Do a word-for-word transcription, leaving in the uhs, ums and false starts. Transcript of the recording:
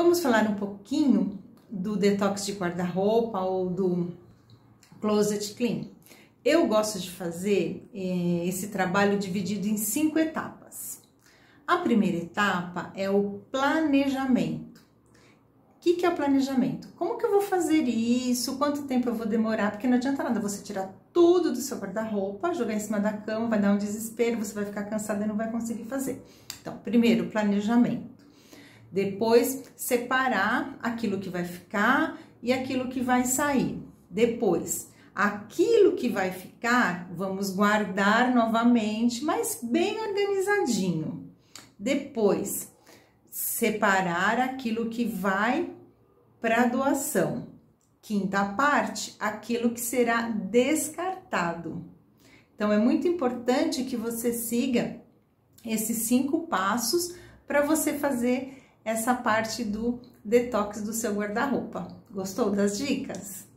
Vamos falar um pouquinho do detox de guarda-roupa ou do closet clean. Eu gosto de fazer eh, esse trabalho dividido em cinco etapas. A primeira etapa é o planejamento. O que, que é o planejamento? Como que eu vou fazer isso? Quanto tempo eu vou demorar? Porque não adianta nada você tirar tudo do seu guarda-roupa, jogar em cima da cama, vai dar um desespero, você vai ficar cansada e não vai conseguir fazer. Então, primeiro, planejamento. Depois, separar aquilo que vai ficar e aquilo que vai sair. Depois, aquilo que vai ficar, vamos guardar novamente, mas bem organizadinho. Depois, separar aquilo que vai para doação. Quinta parte, aquilo que será descartado. Então, é muito importante que você siga esses cinco passos para você fazer essa parte do detox do seu guarda-roupa. Gostou das dicas?